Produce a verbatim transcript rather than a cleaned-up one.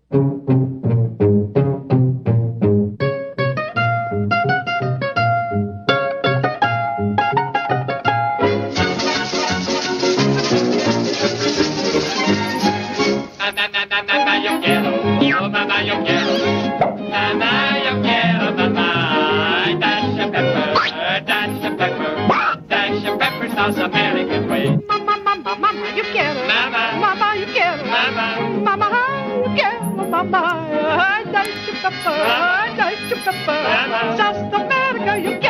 American way. Mama, mama, mama, you quiero. Mama, mama, you quiero. Mama, mama, you quiero. Mama, I dice to pepper, I dice to pepper. Mama, Just America, you quiero.